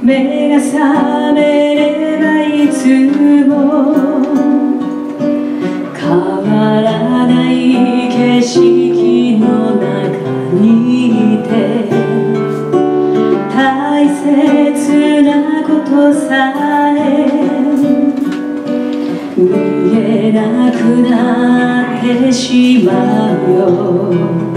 目が覚めればいつも変わらない景色の中にいて、大切なことさえ見えなくなってしまうよ。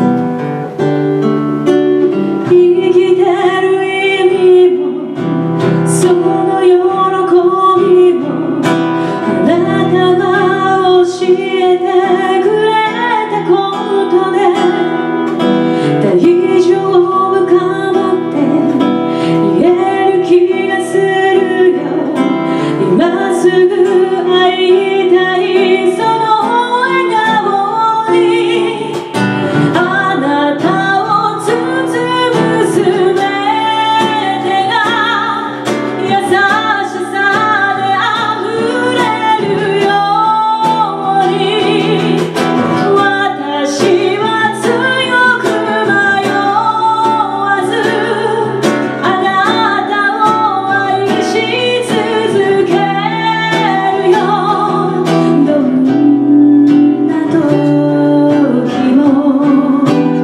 生きてる意味もその喜びもあなたが教えてくれたことで大丈夫かもって言える気がするよ。今すぐ会いたいその笑顔にあなたを包むすべてが優しさで溢れるように、私は強く迷わずあなたを愛し続けるよ。どんな時も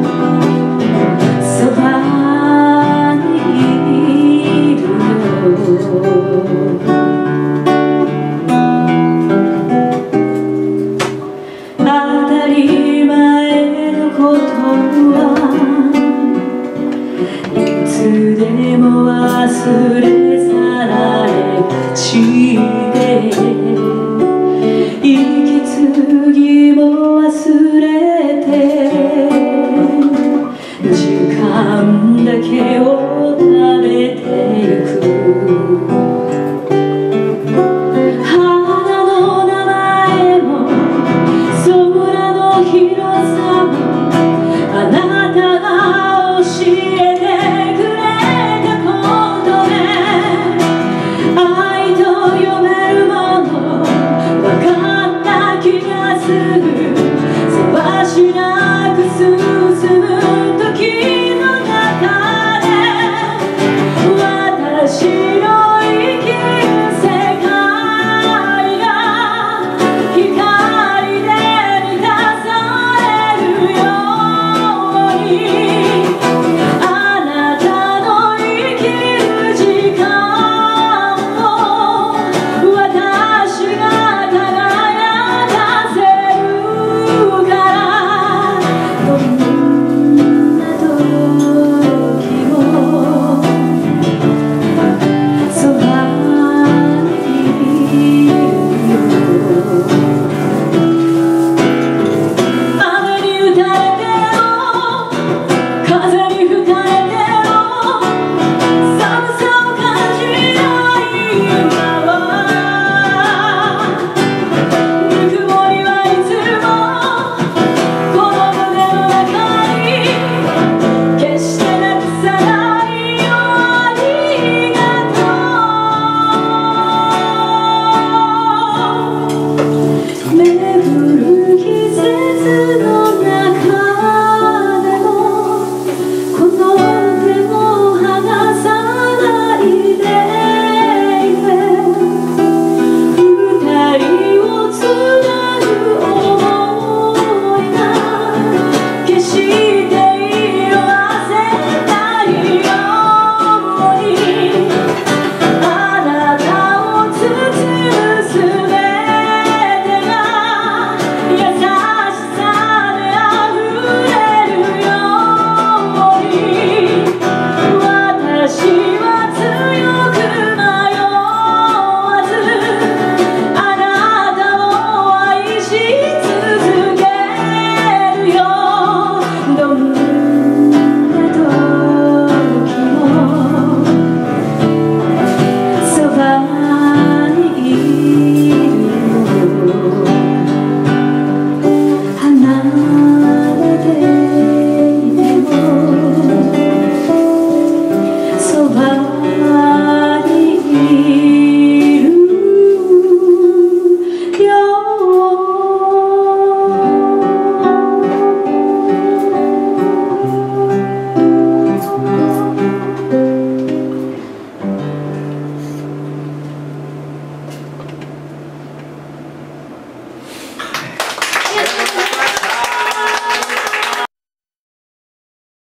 そばにいるよ。当たり前のことはいつでも忘れ去られがちで、息継ぎも忘れて時間だけを